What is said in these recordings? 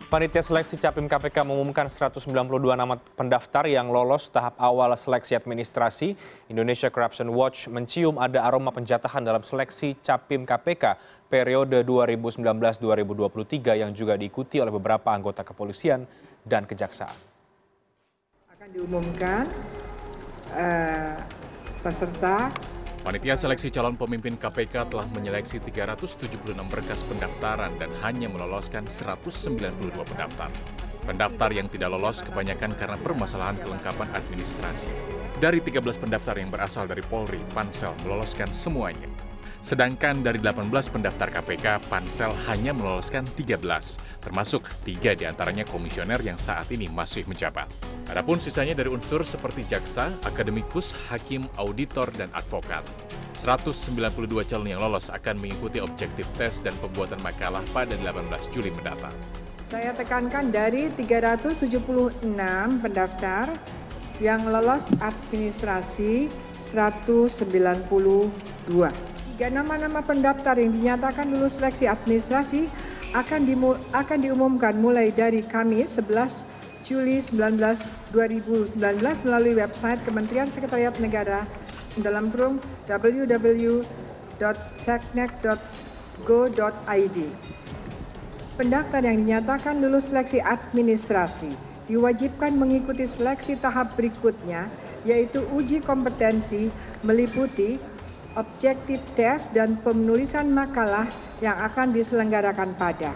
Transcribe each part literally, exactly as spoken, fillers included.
Panitia Seleksi Capim K P K mengumumkan seratus sembilan puluh dua nama pendaftar yang lolos tahap awal seleksi administrasi. Indonesia Corruption Watch mencium ada aroma penjatahan dalam seleksi Capim K P K periode dua ribu sembilan belas dua ribu dua puluh tiga yang juga diikuti oleh beberapa anggota kepolisian dan kejaksaan. Akan diumumkan uh, peserta. Panitia Seleksi Calon Pemimpin K P K telah menyeleksi tiga ratus tujuh puluh enam berkas pendaftaran dan hanya meloloskan seratus sembilan puluh dua pendaftar. Pendaftar yang tidak lolos kebanyakan karena permasalahan kelengkapan administrasi. Dari tiga belas pendaftar yang berasal dari Polri, Pansel meloloskan semuanya. Sedangkan dari delapan belas pendaftar K P K, Pansel hanya meloloskan tiga belas, termasuk tiga diantaranya komisioner yang saat ini masih menjabat. Adapun sisanya dari unsur seperti jaksa, akademikus, hakim, auditor, dan advokat. seratus sembilan puluh dua calon yang lolos akan mengikuti objektif tes dan pembuatan makalah pada delapan belas Juli mendatang. Saya tekankan dari tiga ratus tujuh puluh enam pendaftar yang lolos administrasi seratus sembilan puluh dua. Tiga nama-nama pendaftar yang dinyatakan lulus seleksi administrasi akan, dimu, akan diumumkan mulai dari Kamis sebelas Juli dua ribu sembilan belas melalui website Kementerian Sekretariat Negara dalam kurung w w w dot seknek dot go dot i d. Pendaftar yang dinyatakan lulus seleksi administrasi diwajibkan mengikuti seleksi tahap berikutnya, yaitu uji kompetensi meliputi objektif tes dan penulisan makalah yang akan diselenggarakan pada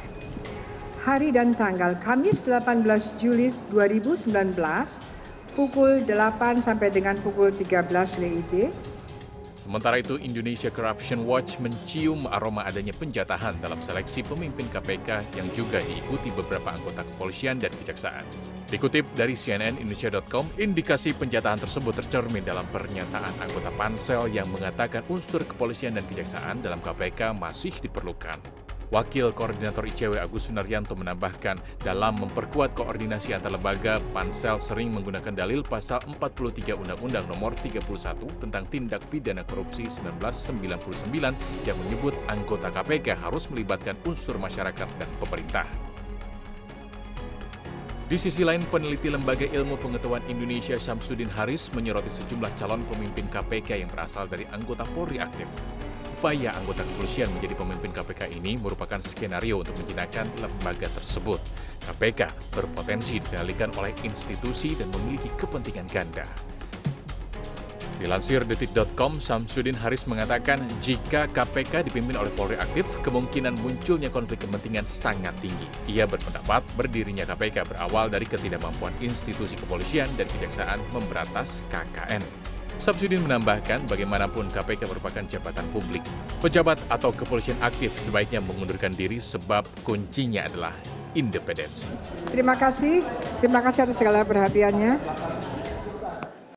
hari dan tanggal Kamis delapan belas Juli dua ribu sembilan belas pukul delapan sampai dengan pukul tiga belas W I B. Sementara itu, Indonesia Corruption Watch mencium aroma adanya penjatahan dalam seleksi pemimpin K P K yang juga diikuti beberapa anggota kepolisian dan kejaksaan. Dikutip dari C N N Indonesia dot com, indikasi penjatahan tersebut tercermin dalam pernyataan anggota Pansel yang mengatakan unsur kepolisian dan kejaksaan dalam K P K masih diperlukan. Wakil Koordinator I C W Agus Sunaryanto menambahkan, dalam memperkuat koordinasi antar lembaga, Pansel sering menggunakan dalil pasal empat puluh tiga Undang-Undang Nomor tiga puluh satu tentang Tindak Pidana Korupsi seribu sembilan ratus sembilan puluh sembilan yang menyebut anggota K P K harus melibatkan unsur masyarakat dan pemerintah. Di sisi lain, peneliti Lembaga Ilmu Pengetahuan Indonesia Syamsuddin Haris menyoroti sejumlah calon pemimpin K P K yang berasal dari anggota Polri aktif. Upaya anggota kepolisian menjadi pemimpin K P K ini merupakan skenario untuk menjinakkan lembaga tersebut. K P K berpotensi dikendalikan oleh institusi dan memiliki kepentingan ganda. Dilansir detik dot com, Syamsuddin Haris mengatakan jika K P K dipimpin oleh Polri aktif, kemungkinan munculnya konflik kepentingan sangat tinggi. Ia berpendapat berdirinya K P K berawal dari ketidakmampuan institusi kepolisian dan kejaksaan memberantas K K N. Syamsuddin menambahkan bagaimanapun K P K merupakan jabatan publik. Pejabat atau kepolisian aktif sebaiknya mengundurkan diri sebab kuncinya adalah independensi. Terima kasih, terima kasih atas segala perhatiannya.